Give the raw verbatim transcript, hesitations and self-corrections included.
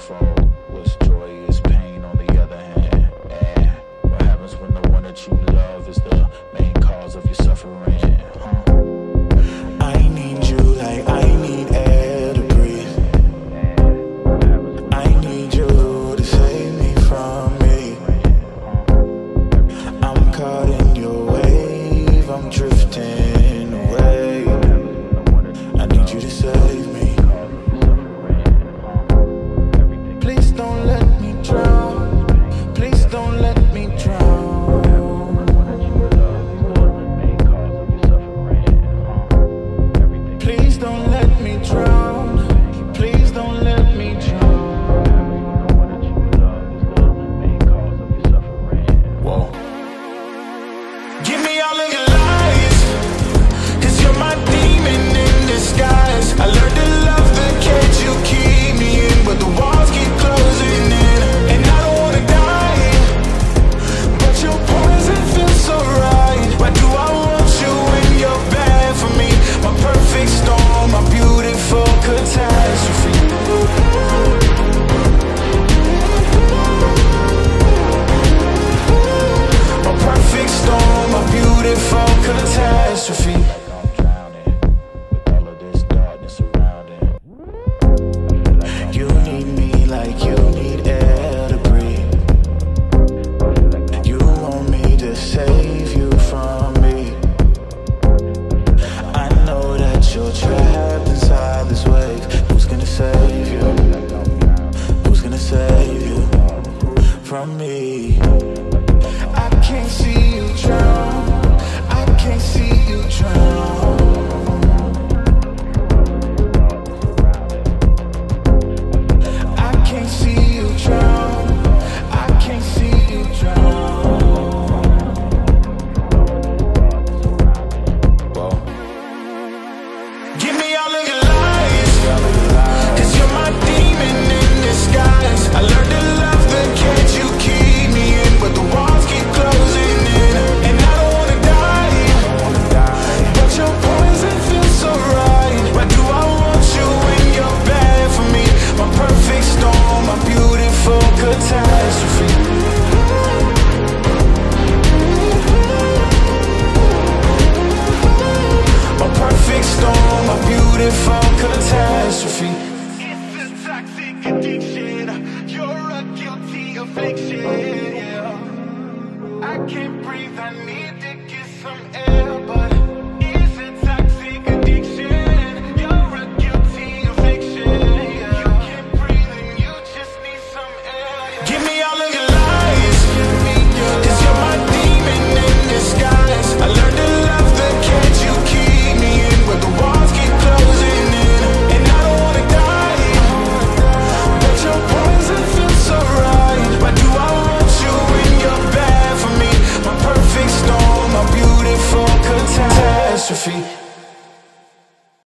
twofold. What's joy is pain on the other hand. And what happens when the one that you love is the main cause of your suffering? Huh? I need you like I need air to breathe. I need you to save me from me. I'm caught in your wave, I'm drifting away. I need you to save me. Please don't let me drown. Please don't let me drown. Please don't let me drown. Please don't let me drown. Whoa. Give me all of your lies, 'cause you're my demon in disguise. I learned to love the cage you keep me in, but the walls keep closing in. And I don't wanna die, but your poison feels so right. Why do I want you when you're bad for me? My perfect storm, my beautiful catastrophe. My perfect storm, my beautiful catastrophe. Like I'm drowning with all of this darkness surrounding. You need me like you need air to breathe. You want me to save you from me. I know that you're trapped inside this wave. Who's gonna save you? Who's gonna save you from me? I can't see you drown. I can't see you drown. I can't see you drown. I can't see you drown. Whoa. Give me all of your lies, 'cause you're my demon in disguise. I learned to love the cage you keep me in, but the walls keep closing in. And I don't wanna die, but your poison feels so right. Why do I want you when you're bad for me? My perfect storm, my beautiful catastrophe. My perfect storm, my beautiful catastrophe. It's a toxic addiction. You're a guilty affliction. Yeah. I can't breathe. I need to get some air, but